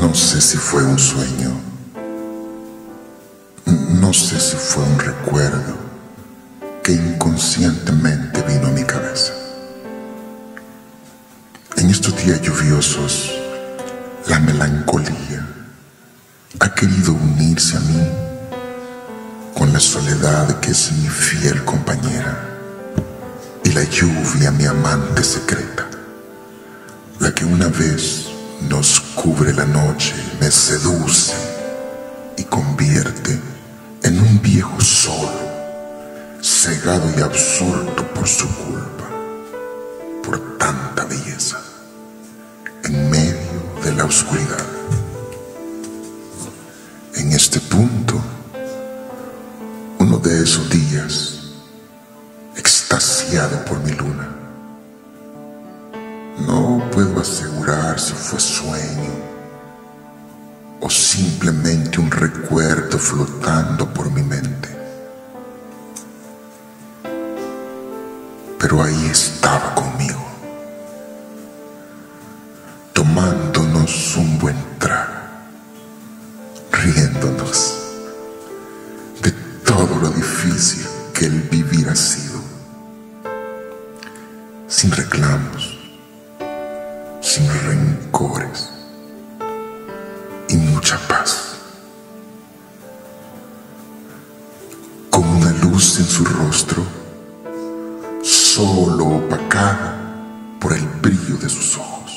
No sé si fue un sueño, no sé si fue un recuerdo que inconscientemente vino a mi cabeza. En estos días lluviosos, la melancolía ha querido unirse a mí con la soledad que es mi fiel compañera y la lluvia mi amante secreta, la que una vez nos cubre la noche, me seduce y convierte en un viejo solo, cegado y absorto por su culpa, por tanta belleza, en medio de la oscuridad. En este punto, uno de esos días, extasiado por mi luna, no puedo asegurar si fue sueño o simplemente un recuerdo flotando por mi mente. Pero ahí estaba conmigo, tomándonos un buen trago, riéndonos de todo lo difícil que el vivir ha sido, sin reclamos, sin rencores y mucha paz, con una luz en su rostro, solo opacada por el brillo de sus ojos.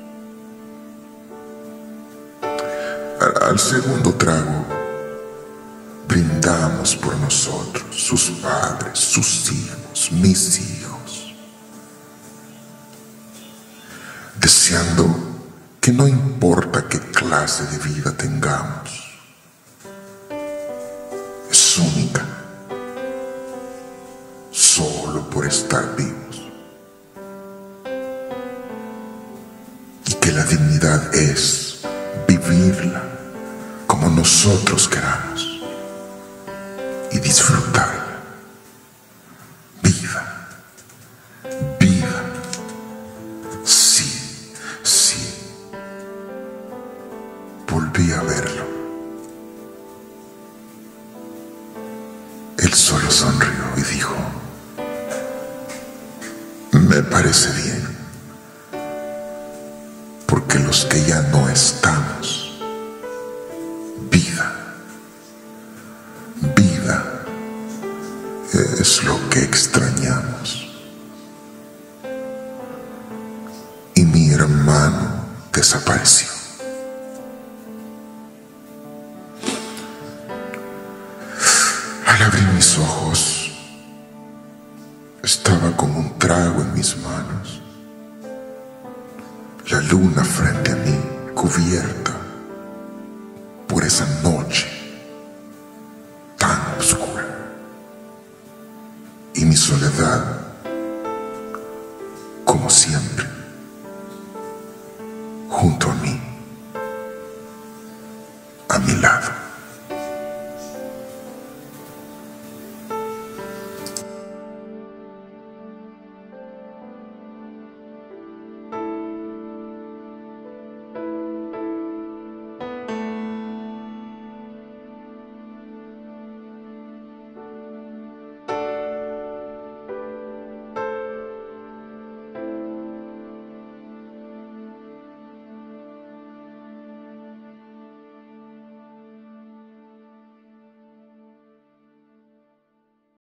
Al segundo trago, brindamos por nosotros, sus padres, sus hijos, mis hijos, deseando que no importa qué clase de vida tengamos, es única, solo por estar vivos, y que la dignidad es vivirla como nosotros queramos y disfrutarla. Vida, vida, sí, sí. Volví a verlo. Él solo sonrió y dijo: me parece bien, porque los que ya no estamos, vida es lo que extrañamos. Y mi hermano desapareció. Al abrir mis ojos, estaba con un trago en mis manos, la luna frente a mí, cubierta por esa noche tan oscura, y mi soledad, como siempre, junto a mí, a mi lado.